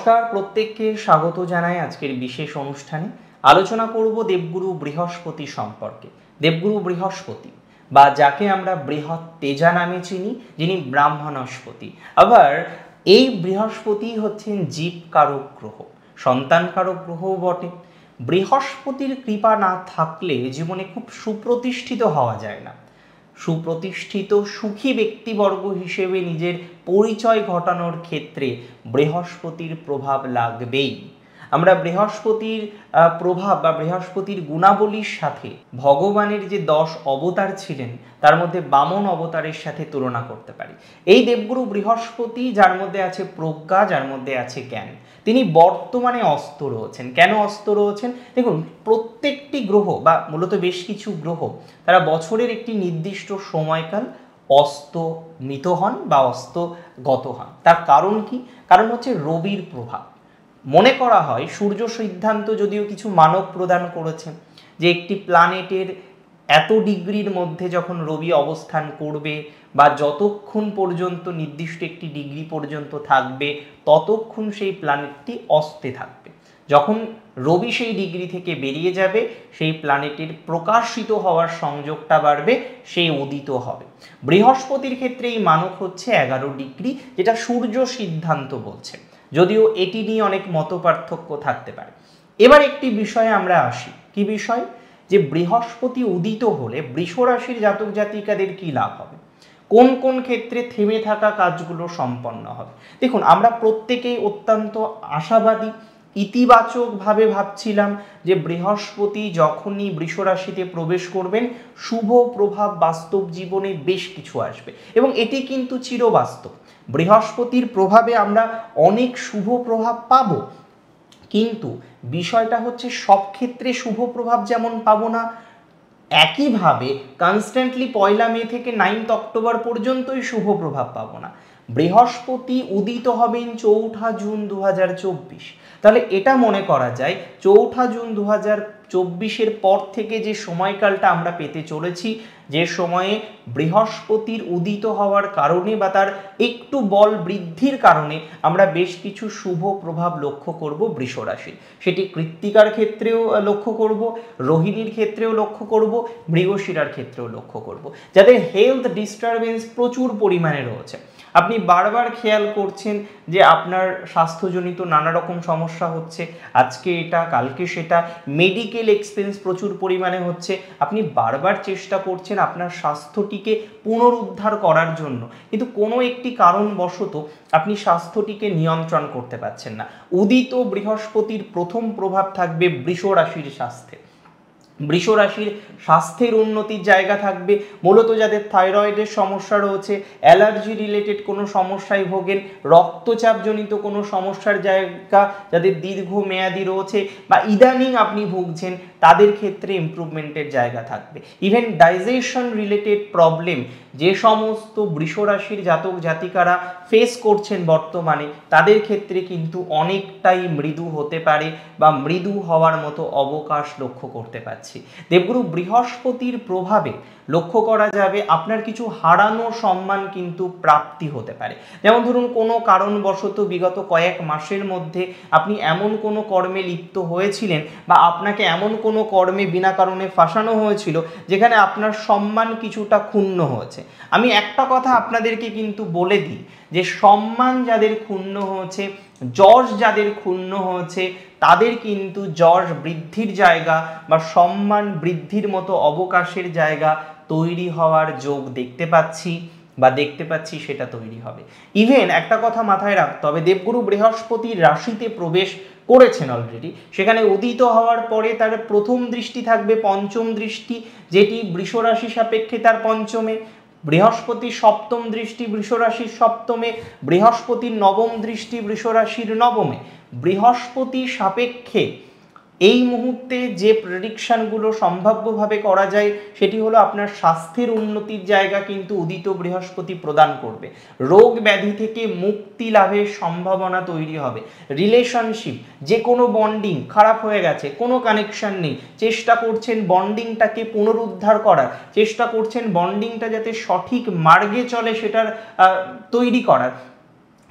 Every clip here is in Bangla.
নমস্কার, প্রত্যেককে স্বাগত জানাই আজকের বিশেষ অনুষ্ঠানে। আলোচনা করব দেবগুরু বৃহস্পতি সম্পর্কে। দেবগুরু বৃহস্পতি বা যাকে আমরা বৃহৎ তেজা নামে চিনি, যিনি ব্রাহ্মণস্পতি। আবার এই বৃহস্পতি হচ্ছেন জীবকারক গ্রহ, সন্তানকারক গ্রহও বটে। বৃহস্পতির কৃপা না থাকলে জীবনে খুব সুপ্রতিষ্ঠিত হওয়া যায় না। সুপ্রতিষ্ঠিত সুখী ব্যক্তিবর্গ হিসেবে নিজের পরিচয় ঘটানোর ক্ষেত্রে বৃহস্পতির প্রভাব লাগবেই। আমরা বৃহস্পতির প্রভাব বা বৃহস্পতির গুণাবলীর সাথে ভগবানের যে 10 অবতার ছিলেন তার মধ্যে বামন অবতারের সাথে তুলনা করতে পারি। এই দেবগুরু বৃহস্পতি, যার মধ্যে আছে প্রজ্ঞা, যার মধ্যে আছে জ্ঞান, তিনি বর্তমানে অস্ত রয়েছেন। কেন অস্ত রয়েছেন? দেখুন, প্রত্যেকটি গ্রহ বা মূলত বেশ কিছু গ্রহ তারা বছরের একটি নির্দিষ্ট সময়কাল অস্তমিত হন বা অস্তগত হন। তার কারণ কি? কারণ হচ্ছে রবির প্রভাব। মনে করা হয় সূর্য সিদ্ধান্ত যদিও কিছু মানব প্রদান করেছে যে একটি প্ল্যানেটের এত ডিগ্রির মধ্যে যখন রবি অবস্থান করবে বা যতক্ষণ পর্যন্ত নির্দিষ্ট একটি ডিগ্রি পর্যন্ত থাকবে ততক্ষণ সেই প্ল্যানেটটি অস্তে থাকবে। যখন রবি সেই ডিগ্রি থেকে বেরিয়ে যাবে সেই প্ল্যানেটের প্রকাশিত হওয়ার সংযোগটা বাড়বে, সেই উদিত হবে। বৃহস্পতির ক্ষেত্রে এই মানক হচ্ছে 11 ডিগ্রি, যেটা সূর্য সিদ্ধান্ত বলছে, যদিও এটি নিয়ে অনেক মতপার্থক্য থাকতে পারে। এবার একটি বিষয়ে আমরা আসি। কি বিষয়? যে বৃহস্পতি উদিত হলে বৃষ রাশির জাতক জাতিকাদের কি লাভ হবে, কোন কোন ক্ষেত্রে থেমে থাকা কাজগুলো সম্পন্ন হবে। দেখুন, আমরা প্রত্যেকেই অত্যন্ত আশাবাদী, ইতিবাচকভাবে ভাবছিলাম যে বৃহস্পতি যখনই বৃষ রাশিতে প্রবেশ করবেন শুভ প্রভাব বাস্তব জীবনে বেশ কিছু আসবে, এবং এটি কিন্তু চিরবাস্তব। বৃহস্পতির প্রভাবে আমরা অনেক শুভ প্রভাব পাব, কিন্তু বিষয়টা হচ্ছে সব ক্ষেত্রে শুভ প্রভাব যেমন পাবো না, একইভাবে কনস্ট্যান্টলি 1 মে থেকে 9 অক্টোবর পর্যন্তই শুভ প্রভাব পাবো না। বৃহস্পতি উদিত হবেন 4 জুন 2024। তাহলে এটা মনে করা যায় 4 জুন 2024 পর থেকে যে সময়কালটা আমরা পেতে চলেছি, যে সময়ে বৃহস্পতির উদিত হওয়ার কারণে বা তার একটু বল বৃদ্ধির কারণে আমরা বেশ কিছু শুভ প্রভাব লক্ষ্য করব বৃষ রাশির। সেটি কৃত্তিকার ক্ষেত্রেও লক্ষ্য করব, রোহিণীর ক্ষেত্রেও লক্ষ্য করব, মৃগশিরার ক্ষেত্রেও লক্ষ্য করব, যাদের হেলথ ডিস্টারবেন্স প্রচুর পরিমাণে রয়েছে। আপনি বারবার খেয়াল করছেন যে আপনার স্বাস্থ্যজনিত নানা রকম সমস্যা হচ্ছে, আজকে এটা কালকে সেটা, মেডিকেল এক্সপেন্স প্রচুর পরিমাণে হচ্ছে। আপনি বারবার চেষ্টা করছেন আপনার স্বাস্থ্যটিকে পুনরুদ্ধার করার জন্য, কিন্তু কোনো একটি কারণবশত আপনি স্বাস্থ্যটিকে নিয়ন্ত্রণ করতে পারছেন না। উদিত বৃহস্পতির প্রথম প্রভাব থাকবে বৃষ রাশির স্বাস্থ্যে। বৃষ রাশির স্বাস্থ্যের উন্নতির জায়গা থাকবে। মূলত যাদের থাইরয়েডের সমস্যা রয়েছে, অ্যালার্জি রিলেটেড কোনো সমস্যায় ভোগেন, রক্তচাপজনিত কোনো সমস্যার জায়গা যাদের দীর্ঘমেয়াদী রয়েছে বা ইদানিং আপনি ভুগছেন, তাদের ক্ষেত্রে ইমপ্রুভমেন্টের জায়গা থাকবে। ইভেন ডাইজেশন রিলেটেড প্রবলেম যে সমস্ত বৃষ রাশির জাতক জাতিকারা ফেস করছেন বর্তমানে, তাদের ক্ষেত্রে কিন্তু অনেকটাই মৃদু হতে পারে বা মৃদু হওয়ার মতো অবকাশ লক্ষ্য করতে পারছি। দেবগুরু বৃহস্পতির প্রভাবে লক্ষ্য করা যাবে আপনার কিছু হারানো সম্মান কিন্তু প্রাপ্তি হতে পারে। যেমন ধরুন, কোনো কারণবশত বিগত কয়েক মাসের মধ্যে আপনি এমন কোনো কর্মে লিপ্ত হয়েছিলেন বা আপনাকে এমন কোনো কর্মে বিনা কারণে ফাঁসানো হয়েছিল যেখানে আপনার সম্মান কিছুটা ক্ষুণ্ণ হয়েছে। আমি একটা কথা আপনাদেরকে কিন্তু বলে দিই যে সম্মান যাদের ক্ষুণ্ণ হয়েছে, যশ যাদের ক্ষুণ্ণ হয়েছে, তাদের কিন্তু যশ বৃদ্ধির জায়গা বা সম্মান বৃদ্ধির মতো অবকাশের জায়গা তৈরি হওয়ার যোগ দেখতে পাচ্ছি সেটা তৈরি হবে। ইভেন একটা কথা মাথায় রাখতে হবে, দেবগুরু বৃহস্পতির রাশিতে প্রবেশ করেছেন অলরেডি, সেখানে উদিত হওয়ার পরে তার প্রথম দৃষ্টি থাকবে পঞ্চম দৃষ্টি, যেটি বৃষ রাশি সাপেক্ষে তার পঞ্চমে। বৃহস্পতির সপ্তম দৃষ্টি বৃষ রাশির সপ্তমে, বৃহস্পতির নবম দৃষ্টি বৃষ রাশির নবমে। বৃহস্পতি সাপেক্ষে এই মুহূর্তে যে প্রেডিকশনগুলো সম্ভাব্যভাবে করা যায় সেটি হলো আপনার স্বাস্থ্যের উন্নতির জায়গা কিন্তু উদিত বৃহস্পতি প্রদান করবে। রোগ ব্যাধি থেকে মুক্তি লাভের সম্ভাবনা তৈরি হবে। রিলেশনশিপ, যে কোনো বন্ডিং খারাপ হয়ে গেছে, কোনো কানেকশন নেই, চেষ্টা করছেন বন্ডিংটাকে পুনরুদ্ধার করার, চেষ্টা করছেন বন্ডিংটা যাতে সঠিক মার্গে চলে সেটার তৈরি করার,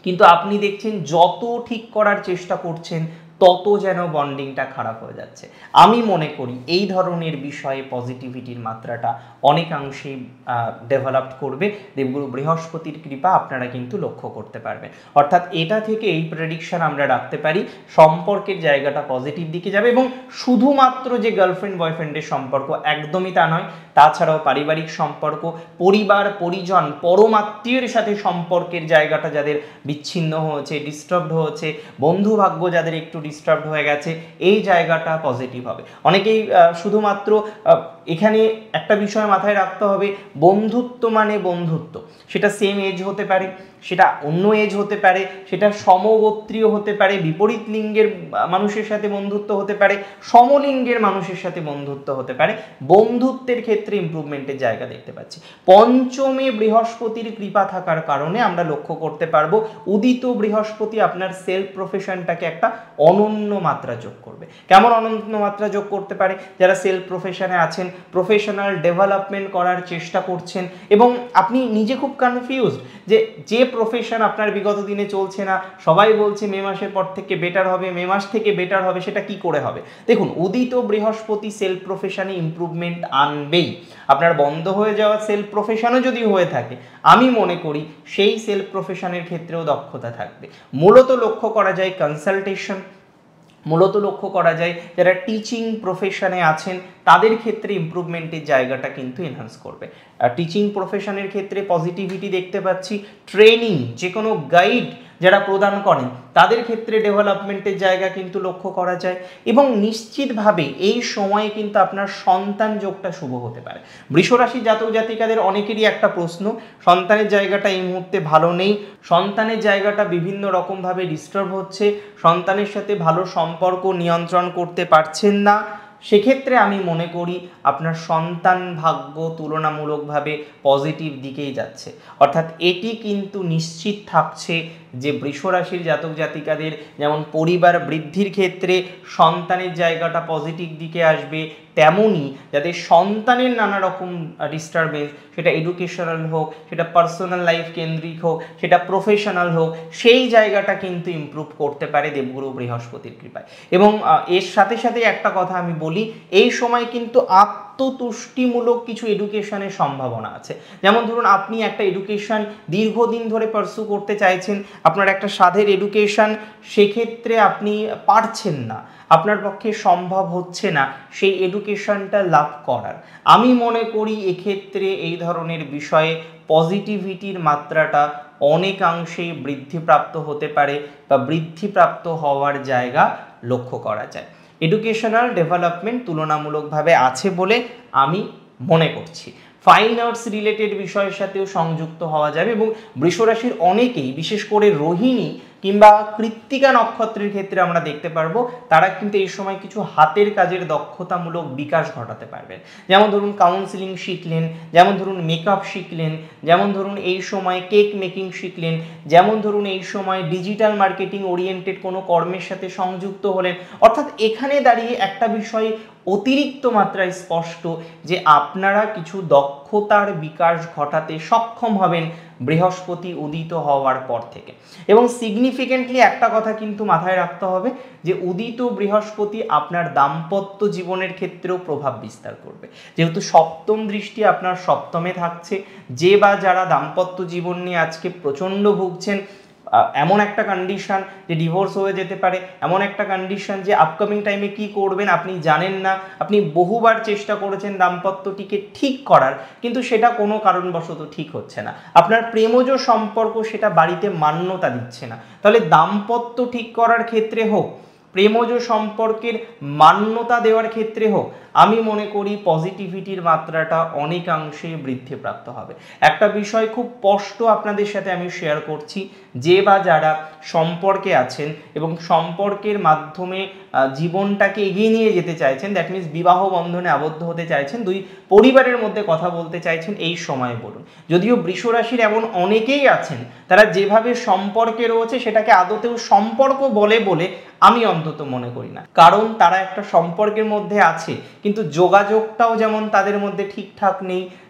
কিন্তু আপনি দেখছেন যত ঠিক করার চেষ্টা করছেন তত যেন বন্ডিংটা খারাপ হয়ে যাচ্ছে। আমি মনে করি এই ধরনের বিষয়ে পজিটিভিটির মাত্রাটা অনেকাংশেই ডেভেলপড করবে। দেবগুরু বৃহস্পতির কৃপা আপনারা কিন্তু লক্ষ্য করতে পারবেন। অর্থাৎ এটা থেকে এই প্রেডিকশন আমরা রাখতে পারি সম্পর্কের জায়গাটা পজিটিভ দিকে যাবে, এবং শুধুমাত্র যে গার্লফ্রেন্ড বয়ফ্রেন্ডের সম্পর্ক একদমই তা নয়, তাছাড়াও পারিবারিক সম্পর্ক, পরিবার পরিজন পরমাত্মীয়ের সাথে সম্পর্কের জায়গাটা যাদের বিচ্ছিন্ন হয়েছে, ডিস্টার্বড হয়েছে, বন্ধু ভাগ্য যাদের একটু ডিস্টার্বড হয়ে গেছে, এই জায়গাটা পজিটিভ হবে। অনেকেই শুধুমাত্র এখানে একটা বিষয় মাথায় রাখতে হবে, বন্ধুত্ব মানে বন্ধুত্ব, সেটা সেম এজ হতে পারে, সেটা অন্য এজ হতে পারে, সেটা সমগোত্রীয় হতে পারে, বিপরীত লিঙ্গের মানুষের সাথে বন্ধুত্ব হতে পারে, সমলিঙ্গের মানুষের সাথে বন্ধুত্ব হতে পারে। বন্ধুত্বের ক্ষেত্রে ইমপ্রুভমেন্টের জায়গা দেখতে পাচ্ছি। পঞ্চমে বৃহস্পতির কৃপা থাকার কারণে আমরা লক্ষ্য করতে পারবো উদিত বৃহস্পতি আপনার সেলফ প্রফেশনটাকে একটা অনন্য মাত্রা যোগ করবে। কেমন অনন্য মাত্রা যোগ করতে পারে? যারা সেলফ প্রফেশনে আছেন, প্রফেশনাল ডেভেলপমেন্ট করার চেষ্টা করছেন এবং আপনি নিজে খুব কনফিউজড যে প্রফেশন আপনার বিগত দিনে চলছে না, সবাই বলছে মে মাসের পর থেকে বেটার হবে, মে মাস থেকে বেটার হবে, সেটা কি করে হবে? দেখুন, উদিত বৃহস্পতি সেলফ প্রফেশনে ইমপ্রুভমেন্ট আনবেই। আপনার বন্ধ হয়ে যাওয়া সেলফ প্রফেশনও যদি হয়ে থাকে, আমি মনে করি সেই সেলফ প্রফেশনের ক্ষেত্রেও দক্ষতা থাকবে। মূলত লক্ষ্য করা যায় কনসালটেশন, মূলত লক্ষ্য করা যায় যারা টিচিং প্রফেশনে আছেন তাদের ক্ষেত্রে ইমপ্রুভমেন্টের জায়গাটা কিন্তু এনহান্স করবে। টিচিং প্রফেশনের ক্ষেত্রে পজিটিভিটি দেখতে পাচ্ছি। ট্রেনিং, যে কোনো গাইড যারা প্রদান করেন তাদের ক্ষেত্রে ডেভেলপমেন্টের জায়গা কিন্তু লক্ষ্য করা যায়, এবং নিশ্চিতভাবে এই সময়ে কিন্তু আপনার সন্তান যোগটা শুভ হতে পারে। বৃষরাশি জাতক জাতিকাদের অনেকেরই একটা প্রশ্ন, সন্তানের জায়গাটা এই মুহূর্তে ভালো নেই, সন্তানের জায়গাটা বিভিন্ন রকমভাবে ডিস্টার্ব হচ্ছে, সন্তানের সাথে ভালো সম্পর্ক নিয়ন্ত্রণ করতে পারছেন না। সেক্ষেত্রে আমি মনে করি আপনার সন্তান ভাগ্য তুলনামূলকভাবে পজিটিভ দিকেই যাচ্ছে। অর্থাৎ এটি কিন্তু নিশ্চিত থাকছে যে বৃষরাশির জাতক জাতিকাদের যেমন পরিবার বৃদ্ধির ক্ষেত্রে সন্তানের জায়গাটা পজিটিভ দিকে আসবে, তেমনই যাদের সন্তানের নানা রকম ডিস্টারবেন্স, সেটা এডুকেশনাল হোক, সেটা পার্সোনাল লাইফ কেন্দ্রিক হোক, সেটা প্রফেশনাল হোক, সেই জায়গাটা কিন্তু ইমপ্রুভ করতে পারে দেবগুরু বৃহস্পতির কৃপায়। এবং এর সাথে সাথে একটা কথা আমি বলি, এই সময় কিন্তু আত্মতুষ্টিমূলক কিছু এডুকেশনের সম্ভাবনা আছে। যেমন ধরুন, আপনি একটা এডুকেশন দীর্ঘদিন ধরে পার্সু করতে চাইছেন, আপনার একটা স্বাদের এডুকেশন, সেক্ষেত্রে আপনি পারছেন না, আপনার পক্ষে সম্ভব হচ্ছে না সেই এডুকেশনটা লাভ করার। আমি মনে করি এক্ষেত্রে এই ধরনের বিষয়ে পজিটিভিটির মাত্রাটা অনেকাংশেই বৃদ্ধিপ্রাপ্ত হতে পারে বা বৃদ্ধিপ্রাপ্ত হওয়ার জায়গা লক্ষ্য করা যায়। এডুকেশনাল ডেভেলপমেন্ট তুলনামূলকভাবে আছে বলে আমি মনে করছি। ফাইন আর্টস রিলেটেড বিষয়ের সাথেও সংযুক্ত হওয়া যাবে, এবং বৃষরাশির অনেকেই, বিশেষ করে রোহিণী কিংবা কৃত্তিকা নক্ষত্রের ক্ষেত্রে আমরা দেখতে পারবো তারা কিন্তু এই সময় কিছু হাতের কাজের দক্ষতামূলক বিকাশ ঘটাতে পারবেন। যেমন ধরুন কাউন্সিলিং শিখলেন, যেমন ধরুন মেকআপ শিখলেন, যেমন ধরুন এই সময় কেক মেকিং শিখলেন, যেমন ধরুন এই সময় ডিজিটাল মার্কেটিং ওরিয়েন্টেড কোনো কর্মের সাথে সংযুক্ত হলেন। অর্থাৎ এখানে দাঁড়িয়ে একটা বিষয় অতিরিক্ত মাত্রায় স্পষ্ট যে আপনারা কিছু দক্ষতার বিকাশ ঘটাতে সক্ষম হবেন বৃহস্পতি উদিত হওয়ার পর থেকে। এবং সিগনিফিকেন্টলি একটা কথা কিন্তু মাথায় রাখতে হবে যে উদিত বৃহস্পতি আপনার দাম্পত্য জীবনের ক্ষেত্রেও প্রভাব বিস্তার করবে। যেহেতু সপ্তম দৃষ্টি আপনার সপ্তমে থাকছে, যে বা যারা দাম্পত্য জীবন নিয়ে আজকে প্রচণ্ড ভুগছেন, এমন একটা কন্ডিশন যে ডিভোর্স হয়ে যেতে পারে, এমন একটা কন্ডিশন যে আপকামিং টাইমে কি করবেন আপনি জানেন না, আপনি বহুবার চেষ্টা করেছেন দাম্পত্যটিকে ঠিক করার, কিন্তু সেটা কোনো কারণবশত ঠিক হচ্ছে না, আপনার প্রেমজ সম্পর্ক সেটা বাড়িতে মান্যতা দিচ্ছে না, তাহলে দাম্পত্য ঠিক করার ক্ষেত্রে হোক, প্রেমজ সম্পর্কের মান্যতা দেওয়ার ক্ষেত্রে হোক, আমি মনে করি পজিটিভিটির মাত্রাটা অনেকাংশে বৃদ্ধিপ্রাপ্ত হবে। একটা বিষয় খুব স্পষ্ট আপনাদের সাথে আমি শেয়ার করছি, যে বা যারা সম্পর্কে আছেন এবং সম্পর্কের মাধ্যমে জীবনটাকে এগিয়ে নিয়ে যেতে চাইছেন, দ্যাট মিনস বিবাহ বন্ধনে আবদ্ধ হতে চাইছেন, দুই পরিবারের মধ্যে কথা বলতে চাইছেন, এই সময় বলুন। যদিও বৃষরাশির এমন অনেকেই আছেন তারা যেভাবে সম্পর্কে রয়েছে সেটাকে আদতেও সম্পর্ক বলে আমি অন্তত মনে করি না, কারণ তারা একটা সম্পর্কের মধ্যে আছে কিন্তু যোগাযোগটাও যেমন তাদের মধ্যে ঠিকঠাক নেই,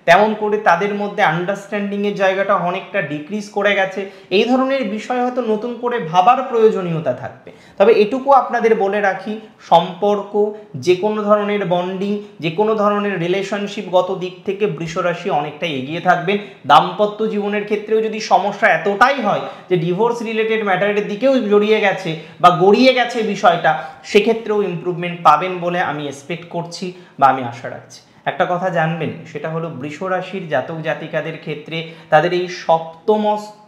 তেমন করে তাদের মধ্যে আন্ডারস্ট্যান্ডিংয়ের জায়গাটা অনেকটা ডিক্রিজ করে গেছে। এই ধরনের বিষয় হয়তো নতুন করে ভাবার প্রয়োজনীয়তা থাকবে। তবে এটুকু আপনাদের বলে রাখি, সম্পর্ক, যে কোনো ধরনের বন্ডিং, যে কোনো ধরনের রিলেশনশিপগত দিক থেকে বৃষ রাশি অনেকটাই এগিয়ে থাকবেন। দাম্পত্য জীবনের ক্ষেত্রেও যদি সমস্যা এতটাই হয় যে ডিভোর্স রিলেটেড ম্যাটারের দিকেও জড়িয়ে গেছে বা গড়িয়ে গেছে বিষয়টা, সেক্ষেত্রেও ইমপ্রুভমেন্ট পাবেন বলে আমি এক্সপেক্ট করছি বা আমি আশা রাখছি। একটা কথা জানবেন, সেটা হলো বৃষ রাশির জাতক জাতিকাদের ক্ষেত্রে তাদের এই সপ্তমস্ত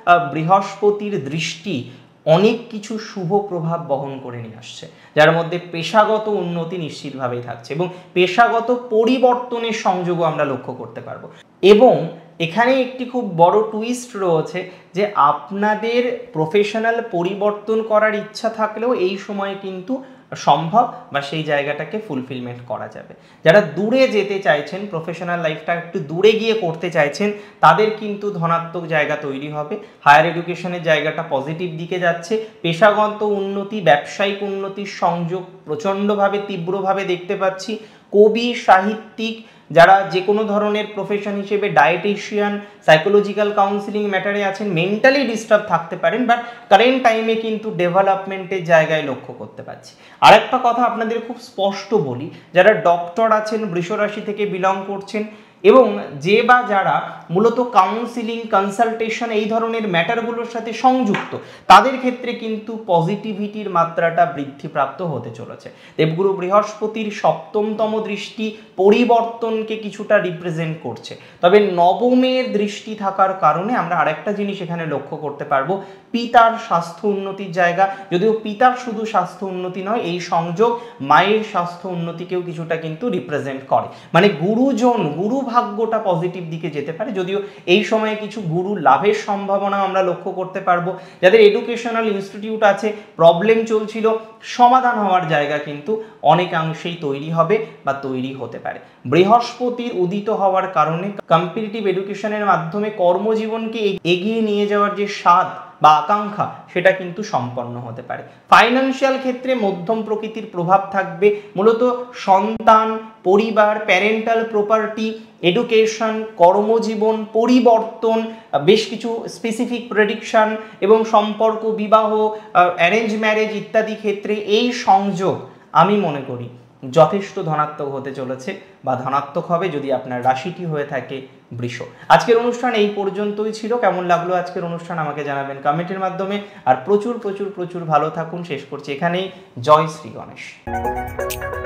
বৃহস্পতির দৃষ্টি অনেক কিছু শুভ প্রভাব বহন করে নিয়ে আসছে, যার মধ্যে পেশাগত উন্নতি নিশ্চিতভাবেই থাকছে এবং পেশাগত পরিবর্তনের সংযোগও আমরা লক্ষ্য করতে পারবো। এবং এখানে একটি খুব বড় টুইস্ট রয়েছে যে আপনাদের প্রফেশনাল পরিবর্তন করার ইচ্ছা থাকলেও এই সময় কিন্তু সম্ভব বা সেই জায়গাটাকে ফুলফিলমেন্ট করা যাবে। যারা দূরে যেতে চাইছেন, প্রফেশনাল লাইফটা একটু দূরে গিয়ে করতে চাইছেন, তাদের কিন্তু ধনাত্মক জায়গা তৈরি হবে। হায়ার এডুকেশনের জায়গাটা পজিটিভ দিকে যাচ্ছে। পেশাগত উন্নতি, ব্যবসায়িক উন্নতির সংযোগ প্রচণ্ডভাবে তীব্রভাবে দেখতে পাচ্ছি। কবি, সাহিত্যিক, যারা যে কোনো ধরনের প্রফেশন হিসেবে ডায়েটিশিয়ান, সাইকোলজিক্যাল কাউন্সিলিং ম্যাটারে আছেন, মেন্টালি ডিস্টার্ব থাকতে পারেন, বাট কারেন্ট টাইমে কিন্তু ডেভেলপমেন্টের জায়গায় লক্ষ্য করতে পারছি। আরেকটা কথা আপনাদের খুব স্পষ্ট বলি, যারা ডক্টর আছেন, বৃষ রাশি থেকে বিলং করছেন এবং যে বা যারা মূলত কাউন্সিলিং, কনসালটেশন এই ধরনের ম্যাটারগুলোর সাথে সংযুক্ত, তাদের ক্ষেত্রে কিন্তু পজিটিভিটির মাত্রাটা বৃদ্ধিপ্রাপ্ত হতে চলেছে। দেবগুরু বৃহস্পতির সপ্তমতম দৃষ্টি পরিবর্তনকে কিছুটা রিপ্রেজেন্ট করছে। তবে নবমের দৃষ্টি থাকার কারণে আমরা আরেকটা জিনিস এখানে লক্ষ্য করতে পারবো, পিতার স্বাস্থ্য উন্নতির জায়গা। যদিও পিতার শুধু স্বাস্থ্য উন্নতি নয়, এই সংযোগ মায়ের স্বাস্থ্য উন্নতিকেও কিছুটা কিন্তু রিপ্রেজেন্ট করে। মানে গুরুজন, গুরু ভাগ্যটা পজিটিভ দিকে যেতে পারে। যদিও এই সময়ে কিছু গুরু লাভের সম্ভাবনা আমরা লক্ষ্য করতে পারবো। যাদের এডুকেশনাল ইনস্টিটিউট আছে, প্রবলেম চলছিল, সমাধান হওয়ার জায়গা কিন্তু অনেকাংশেই তৈরি হবে বা তৈরি হতে পারে। বৃহস্পতির উদিত হওয়ার কারণে কম্পিটিটিভ এডুকেশনের মাধ্যমে কর্মজীবনকে এগিয়ে নিয়ে যাওয়ার যে স্বাদ বা আকাঙ্ক্ষা, সেটা কিন্তু সম্পন্ন হতে পারে। ফাইন্যান্সিয়াল ক্ষেত্রে মধ্যম প্রকৃতির প্রভাব থাকবে। মূলত সন্তান, পরিবার, প্যারেন্টাল প্রপার্টি, এডুকেশন, কর্মজীবন, পরিবর্তন, বেশ কিছু স্পেসিফিক প্রেডিকশন এবং সম্পর্ক, বিবাহ, অ্যারেঞ্জ ম্যারেজ ইত্যাদি ক্ষেত্রে এই সংযোগ আমি মনে করি যথেষ্ট ধনাত্মক হতে চলেছে বা ধনাত্মক হবে যদি আপনার রাশিটি হয়ে থাকে বৃষ। আজকের অনুষ্ঠান এই পর্যন্তই ছিল। কেমন লাগলো আজকের অনুষ্ঠান আমাকে জানাবেন কমেন্টের মাধ্যমে। আর প্রচুর প্রচুর প্রচুর ভালো থাকুন। শেষ করছি এখানেই। জয় শ্রী গণেশ।